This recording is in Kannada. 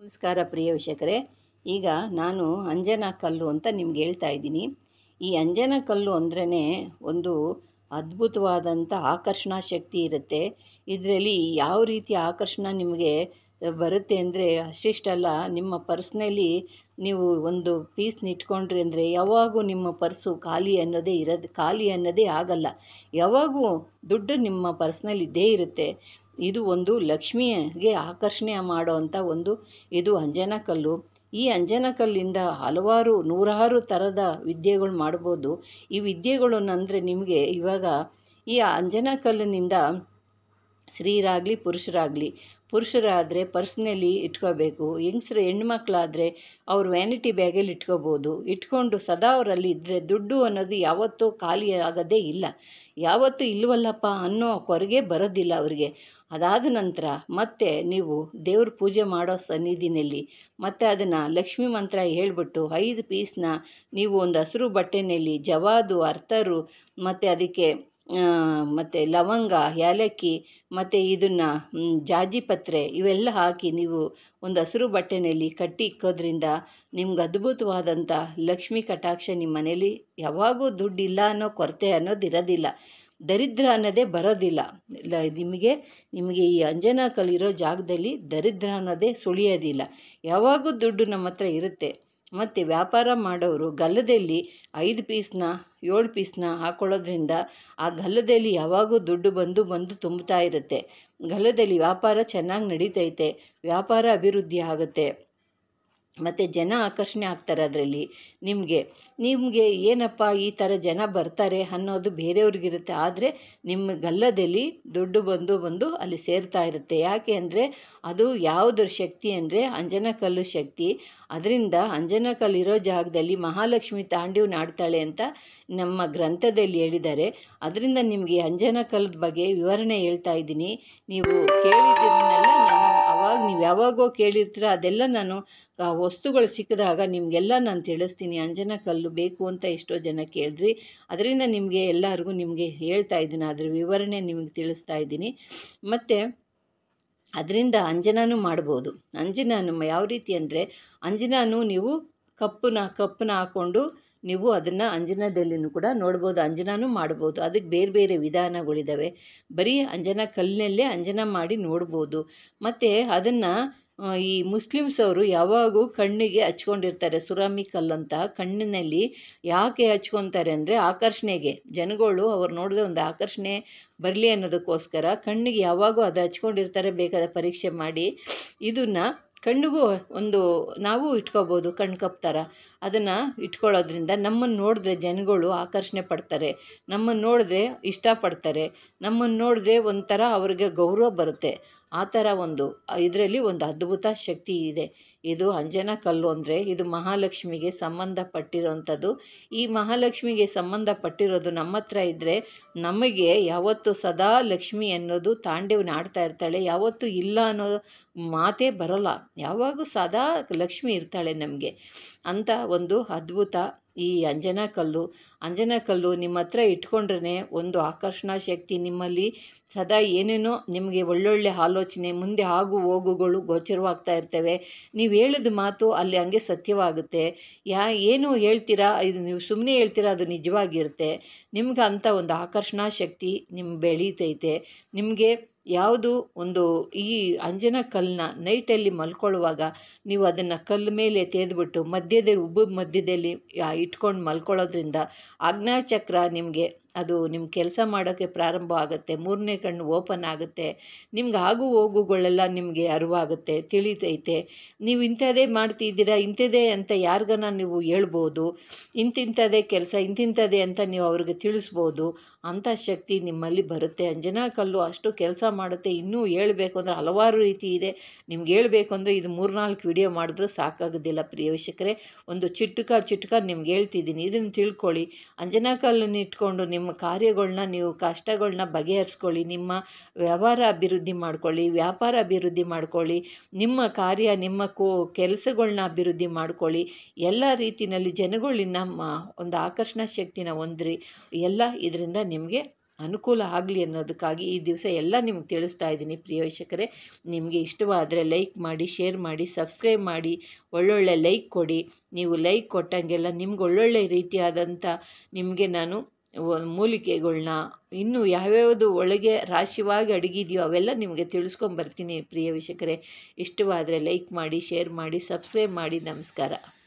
ನಮಸ್ಕಾರ ಪ್ರಿಯ ವೀಕ್ಷಕರೇ. ಈಗ ನಾನು ಅಂಜನಾ ಕಲ್ಲು ಅಂತ ನಿಮ್ಗೆ ಹೇಳ್ತಾ ಇದ್ದೀನಿ. ಈ ಅಂಜನಾ ಕಲ್ಲು ಅಂದ್ರೇ ಒಂದು ಅದ್ಭುತವಾದಂಥ ಆಕರ್ಷಣಾ ಶಕ್ತಿ ಇರುತ್ತೆ. ಇದರಲ್ಲಿ ಯಾವ ರೀತಿ ಆಕರ್ಷಣೆ ನಿಮಗೆ ಬರುತ್ತೆ ಅಂದರೆ ಅಷ್ಟಿಷ್ಟಲ್ಲ, ನಿಮ್ಮ ಪರ್ಸ್ನಲ್ಲಿ ನೀವು ಒಂದು ಪೀಸ್ನ ಇಟ್ಕೊಂಡ್ರಿ ಅಂದರೆ ಯಾವಾಗೂ ನಿಮ್ಮ ಪರ್ಸು ಖಾಲಿ ಅನ್ನೋದೇ ಆಗಲ್ಲ. ಯಾವಾಗೂ ದುಡ್ಡು ನಿಮ್ಮ ಪರ್ಸ್ನಲ್ಲಿ ಇದ್ದೇ ಇರುತ್ತೆ. ಇದು ಒಂದು ಲಕ್ಷ್ಮಿಗೆ ಆಕರ್ಷಣೆ ಮಾಡೋವಂಥ ಇದು ಅಂಜನಾ ಕಲ್ಲು. ಈ ಅಂಜನಾ ಕಲ್ಲಿಂದ ನೂರಾರು ಥರದ ವಿದ್ಯೆಗಳು ಮಾಡ್ಬೋದು. ಈ ವಿದ್ಯೆಗಳನ್ನಂದರೆ ನಿಮಗೆ ಇವಾಗ ಈ ಅಂಜನಾ ಕಲ್ಲಿನಿಂದ ಸ್ತ್ರೀಯರಾಗಲಿ ಪುರುಷರಾದರೆ ಪರ್ಸ್ನಲ್ಲಿ ಇಟ್ಕೋಬೇಕು. ಹೆಣ್ಮಕ್ಳಾದರೆ ಅವ್ರ ವ್ಯಾನಿಟಿ ಬ್ಯಾಗಲ್ಲಿ ಇಟ್ಕೋಬೋದು. ಇಟ್ಕೊಂಡು ಸದಾ ಅವರಲ್ಲಿ ಇದ್ದರೆ ದುಡ್ಡು ಅನ್ನೋದು ಯಾವತ್ತೂ ಖಾಲಿ ಆಗೋದೇ ಇಲ್ಲ. ಯಾವತ್ತೂ ಇಲ್ವಲ್ಲಪ್ಪ ಅನ್ನೋ ಕೊರಗೆ ಬರೋದಿಲ್ಲ ಅವರಿಗೆ. ಅದಾದ ನಂತರ ಮತ್ತೆ ನೀವು ದೇವ್ರ ಪೂಜೆ ಮಾಡೋ ಸನ್ನಿಧಿನಲ್ಲಿ ಮತ್ತು ಅದನ್ನು ಲಕ್ಷ್ಮೀ ಮಂತ್ರ ಹೇಳ್ಬಿಟ್ಟು 5 ಪೀಸ್ನ ನೀವು ಒಂದು ಹಸಿರು ಬಟ್ಟೆಯಲ್ಲಿ ಜವಾದು ಅರ್ತರು ಮತ್ತು ಅದಕ್ಕೆ ಮತ್ತು ಲವಂಗ, ಏಲಕ್ಕಿ ಮತ್ತು ಇದನ್ನು ಜಾಜಿ ಪತ್ರೆ ಇವೆಲ್ಲ ಹಾಕಿ ನೀವು ಒಂದು ಹಸಿರು ಬಟ್ಟೆಯಲ್ಲಿ ಕಟ್ಟಿ ಇಕ್ಕೋದ್ರಿಂದ ನಿಮ್ಗೆ ಅದ್ಭುತವಾದಂಥ ಲಕ್ಷ್ಮೀ ಕಟಾಕ್ಷ ನಿಮ್ಮ ಮನೇಲಿ ಯಾವಾಗೂ ದುಡ್ಡಿಲ್ಲ ಅನ್ನೋ ಕೊರತೆ ಅನ್ನೋದು ಇರೋದಿಲ್ಲ. ದರಿದ್ರ ಅನ್ನೋದೇ ಬರೋದಿಲ್ಲ. ನಿಮಗೆ ಈ ಅಂಜನಾ ಕಲ್ಲಿರೋ ಜಾಗದಲ್ಲಿ ದರಿದ್ರ ಅನ್ನೋದೇ ಸುಳಿಯೋದಿಲ್ಲ. ಯಾವಾಗೂ ದುಡ್ಡು ನಮ್ಮ ಹತ್ರ ಇರುತ್ತೆ. ಮತ್ತು ವ್ಯಾಪಾರ ಮಾಡೋರು ಗಲ್ಲದಲ್ಲಿ 5 ಪೀಸ್ನ 7 ಪೀಸ್ನ ಹಾಕ್ಕೊಳ್ಳೋದ್ರಿಂದ ಆ ಗಲ್ಲದಲ್ಲಿ ಯಾವಾಗೂ ದುಡ್ಡು ಬಂದು ತುಂಬ್ತಾ ಇರುತ್ತೆ. ಗಲ್ಲದಲ್ಲಿ ವ್ಯಾಪಾರ ಚೆನ್ನಾಗಿ ನಡೀತೈತೆ, ವ್ಯಾಪಾರ ಅಭಿವೃದ್ಧಿ ಆಗುತ್ತೆ ಮತ್ತು ಜನ ಆಕರ್ಷಣೆ ಆಗ್ತಾರೆ. ಅದರಲ್ಲಿ ನಿಮಗೆ ಏನಪ್ಪ ಈ ಥರ ಜನ ಬರ್ತಾರೆ ಅನ್ನೋದು ಬೇರೆಯವ್ರಿಗಿರುತ್ತೆ. ಆದರೆ ನಿಮ್ಮ ಗಲ್ಲದಲ್ಲಿ ದುಡ್ಡು ಬಂದು ಅಲ್ಲಿ ಸೇರ್ತಾ ಇರುತ್ತೆ. ಯಾಕೆ ಅಂದರೆ ಅದು ಯಾವುದ್ರ ಶಕ್ತಿ ಅಂದರೆ ಅಂಜನಾ ಕಲ್ಲು ಶಕ್ತಿ. ಅದರಿಂದ ಅಂಜನಾ ಕಲ್ಲು ಇರೋ ಜಾಗದಲ್ಲಿ ಮಹಾಲಕ್ಷ್ಮಿ ತಾಂಡವ ಆಡ್ತಾಳೆ ಅಂತ ನಮ್ಮ ಗ್ರಂಥದಲ್ಲಿ ಹೇಳಿದ್ದಾರೆ. ಅದರಿಂದ ನಿಮಗೆ ಅಂಜನಾ ಕಲ್ಲದ ಬಗ್ಗೆ ವಿವರಣೆ ಹೇಳ್ತಾ ಇದ್ದೀನಿ. ನೀವು ಕೇಳಿದ್ದನ್ನೆಲ್ಲ ನೀವು ಯಾವಾಗೋ ಕೇಳಿರ್ತೀರ, ಅದೆಲ್ಲ ನಾನು ವಸ್ತುಗಳು ಸಿಕ್ಕಿದಾಗ ನಿಮಗೆಲ್ಲ ನಾನು ತಿಳಿಸ್ತೀನಿ. ಅಂಜನಾ ಕಲ್ಲು ಬೇಕು ಅಂತ ಎಷ್ಟೋ ಜನ ಕೇಳಿದ್ರಿ. ಅದರಿಂದ ನಿಮಗೆ ಹೇಳ್ತಾ ಇದ್ದೀನಿ, ಅದ್ರ ವಿವರಣೆ ನಿಮಗೆ ತಿಳಿಸ್ತಾ ಇದ್ದೀನಿ. ಮತ್ತು ಅದರಿಂದ ಅಂಜನಾನು ಮಾಡ್ಬೋದು. ಅಂಜನಾನು ಯಾವ ರೀತಿ ಅಂದರೆ ನೀವು ಕಪ್ಪನ್ನ ಹಾಕ್ಕೊಂಡು ನೀವು ಅದನ್ನು ಅಂಜನಾದಲ್ಲಿನೂ ಕೂಡ ನೋಡ್ಬೋದು, ಅಂಜನಾನು ಮಾಡ್ಬೋದು. ಅದಕ್ಕೆ ಬೇರೆ ವಿಧಾನಗಳಿದ್ದಾವೆ. ಬರೀ ಅಂಜನಾ ಕಲ್ಲಿನಲ್ಲೇ ಅಂಜನಾ ಮಾಡಿ ನೋಡ್ಬೋದು. ಮತ್ತು ಅದನ್ನು ಈ ಮುಸ್ಲಿಮ್ಸ್ ಅವರು ಯಾವಾಗೂ ಕಣ್ಣಿಗೆ ಹಚ್ಕೊಂಡಿರ್ತಾರೆ. ಸುರಾಮಿ ಕಲ್ಲಂತ ಕಣ್ಣಿನಲ್ಲಿ ಯಾಕೆ ಹಚ್ಕೊತಾರೆ ಅಂದರೆ ಆಕರ್ಷಣೆಗೆ. ಜನಗಳು ಅವ್ರು ನೋಡಿದ್ರೆ ಒಂದು ಆಕರ್ಷಣೆ ಬರಲಿ ಅನ್ನೋದಕ್ಕೋಸ್ಕರ ಕಣ್ಣಿಗೆ ಯಾವಾಗೂ ಅದು ಹಚ್ಕೊಂಡಿರ್ತಾರೆ. ಬೇಕಾದ ಪರೀಕ್ಷೆ ಮಾಡಿ ಇದನ್ನು ಕಣ್ಣಿಗೂ ನಾವು ಇಟ್ಕೋಬೋದು. ಕಣ್ಣು ಕಪ್ ಥರ ಅದನ್ನು ಇಟ್ಕೊಳ್ಳೋದ್ರಿಂದ ನಮ್ಮನ್ನು ನೋಡಿದ್ರೆ ಜನಗಳು ಆಕರ್ಷಣೆ ಪಡ್ತಾರೆ, ನಮ್ಮನ್ನು ನೋಡಿದ್ರೆ ಇಷ್ಟಪಡ್ತಾರೆ, ನಮ್ಮನ್ನು ನೋಡಿದ್ರೆ ಒಂಥರ ಅವ್ರಿಗೆ ಗೌರವ ಬರುತ್ತೆ. ಆ ಥರ ಇದರಲ್ಲಿ ಒಂದು ಅದ್ಭುತ ಶಕ್ತಿ ಇದೆ. ಇದು ಅಂಜನಾ ಕಲ್ಲು ಅಂದರೆ ಇದು ಮಹಾಲಕ್ಷ್ಮಿಗೆ ಸಂಬಂಧಪಟ್ಟಿರೋವಂಥದ್ದು. ಈ ಮಹಾಲಕ್ಷ್ಮಿಗೆ ಸಂಬಂಧಪಟ್ಟಿರೋದು ನಮ್ಮ ಹತ್ರ ಇದ್ದರೆ ನಮಗೆ ಯಾವತ್ತೂ ಸದಾ ಲಕ್ಷ್ಮಿ ಅನ್ನೋದು ತಾಂಡವನ ಆಡ್ತಾ ಇರ್ತಾಳೆ. ಯಾವತ್ತೂ ಇಲ್ಲ ಅನ್ನೋ ಮಾತೇ ಬರೋಲ್ಲ. ಯಾವಾಗೂ ಸದಾ ಲಕ್ಷ್ಮಿ ಇರ್ತಾಳೆ ನಮಗೆ ಅಂತ ಒಂದು ಅದ್ಭುತ ಈ ಅಂಜನಾ ಕಲ್ಲು ನಿಮ್ಮ ಹತ್ರ ಇಟ್ಕೊಂಡ್ರೆ ಒಂದು ಆಕರ್ಷಣಾ ಶಕ್ತಿ ನಿಮ್ಮಲ್ಲಿ ಸದಾ ಏನೇನೋ ನಿಮಗೆ ಒಳ್ಳೊಳ್ಳೆ ಆಲೋಚನೆ, ಮುಂದೆ ಆಗು ಹೋಗುಗಳು ಗೋಚರವಾಗ್ತಾ ಇರ್ತವೆ. ನೀವು ಹೇಳಿದ ಮಾತು ಅಲ್ಲಿ ಹಂಗೆ ಸತ್ಯವಾಗುತ್ತೆ. ಏನು ಹೇಳ್ತೀರಾ, ಇದು ನೀವು ಸುಮ್ಮನೆ ಹೇಳ್ತೀರಾ, ಅದು ನಿಜವಾಗಿರುತ್ತೆ. ನಿಮ್ಗೆ ಅಂಥ ಒಂದು ಆಕರ್ಷಣಾ ಶಕ್ತಿ ಬೆಳೀತೈತೆ. ನಿಮಗೆ ಈ ಅಂಜನಾ ಕಲ್ಲನ್ನ ನೈಟಲ್ಲಿ ಮಲ್ಕೊಳ್ಳುವಾಗ ನೀವು ಅದನ್ನು ಕಲ್ಲು ಮೇಲೆ ತೆಗೆದುಬಿಟ್ಟು ಮಧ್ಯದಲ್ಲಿ ಇಟ್ಕೊಂಡು ಮಲ್ಕೊಳ್ಳೋದ್ರಿಂದ ಆಜ್ಞಾಚಕ್ರ ನಿಮ್ಮ ಕೆಲಸ ಮಾಡೋಕ್ಕೆ ಪ್ರಾರಂಭ ಆಗುತ್ತೆ. 3ನೇ ಕಣ್ಣು ಓಪನ್ ಆಗುತ್ತೆ. ನಿಮ್ಗೆ ಆಗು ಹೋಗುಗಳೆಲ್ಲ ನಿಮಗೆ ಅರಿವಾಗುತ್ತೆ, ತಿಳಿತೈತೆ. ನೀವು ಇಂಥದ್ದೇ ಮಾಡ್ತಿದ್ದೀರಾ, ಇಂಥದ್ದೇ ಅಂತ ಯಾರಿಗಾನ ನೀವು ಹೇಳ್ಬೋದು. ಇಂಥದ್ದೇ ಕೆಲಸ ಇಂಥದ್ದೇ ಅಂತ ನೀವು ಅವ್ರಿಗೆ ತಿಳಿಸ್ಬೋದು. ಅಂಥ ಶಕ್ತಿ ನಿಮ್ಮಲ್ಲಿ ಬರುತ್ತೆ. ಅಂಜನಾ ಕಲ್ಲು ಅಷ್ಟು ಕೆಲಸ ಮಾಡುತ್ತೆ. ಇನ್ನೂ ಹೇಳಬೇಕು ಅಂದರೆ ಹಲವಾರು ರೀತಿ ಇದೆ. ನಿಮ್ಗೆ ಹೇಳಬೇಕು ಅಂದರೆ ಇದು 3-4 ವಿಡಿಯೋ ಮಾಡಿದ್ರೂ ಸಾಕಾಗೋದಿಲ್ಲ ಪ್ರಿಯ ವೀಕ್ಷಕರೇ. ಒಂದು ಚಿಟ್ಕ ನಿಮ್ಗೆ ಹೇಳ್ತಿದ್ದೀನಿ, ಇದನ್ನು ತಿಳ್ಕೊಳ್ಳಿ. ಅಂಜನಾ ಕಲ್ಲನ್ನು ಇಟ್ಕೊಂಡು ನಿಮ್ಮ ಕಾರ್ಯಗಳನ್ನ ನೀವು ಕಷ್ಟಗಳನ್ನ ಬಗೆಹರಿಸ್ಕೊಳ್ಳಿ. ನಿಮ್ಮ ವ್ಯವಹಾರ ಅಭಿವೃದ್ಧಿ ಮಾಡ್ಕೊಳ್ಳಿ, ವ್ಯಾಪಾರ ಅಭಿವೃದ್ಧಿ ಮಾಡ್ಕೊಳ್ಳಿ, ನಿಮ್ಮ ಕಾರ್ಯ ನಿಮ್ಮ ಕೆಲಸಗಳನ್ನ ಅಭಿವೃದ್ಧಿ ಮಾಡ್ಕೊಳ್ಳಿ. ಎಲ್ಲ ರೀತಿಯಲ್ಲಿ ಜನಗಳಿನ್ನ ಒಂದು ಆಕರ್ಷಣಾ ಶಕ್ತಿನ ಹೊಂದ್ರಿ. ಎಲ್ಲ ಇದರಿಂದ ನಿಮಗೆ ಅನುಕೂಲ ಆಗಲಿ ಅನ್ನೋದಕ್ಕಾಗಿ ಈ ದಿವಸ ಎಲ್ಲ ನಿಮ್ಗೆ ತಿಳಿಸ್ತಾ ಇದ್ದೀನಿ ಪ್ರಿಯ ವೀಕ್ಷಕರೇ. ನಿಮಗೆ ಇಷ್ಟವಾದರೆ ಲೈಕ್ ಮಾಡಿ, ಶೇರ್ ಮಾಡಿ, ಸಬ್ಸ್ಕ್ರೈಬ್ ಮಾಡಿ, ಒಳ್ಳೊಳ್ಳೆ ಲೈಕ್ ಕೊಡಿ. ನೀವು ಲೈಕ್ ಕೊಟ್ಟಂಗೆಲ್ಲ ನಿಮ್ಗೆ ಒಳ್ಳೊಳ್ಳೆ ರೀತಿಯಾದಂಥ ನಿಮಗೆ ನಾನು ಮೂಲಿಕೆಗಳ್ನ ಇನ್ನೂ ಯಾವ್ಯಾವುದು ಒಳಗೆ ರಾಶಿಯಾಗಿ ಅಡಗಿದೆಯೋ ಅವೆಲ್ಲ ನಿಮಗೆ ತಿಳಿಸ್ಕೊಂಬರ್ತೀನಿ ಪ್ರಿಯ ವೀಕ್ಷಕರೇ. ಇಷ್ಟವಾದರೆ ಲೈಕ್ ಮಾಡಿ, ಶೇರ್ ಮಾಡಿ, ಸಬ್ಸ್ಕ್ರೈಬ್ ಮಾಡಿ. ನಮಸ್ಕಾರ.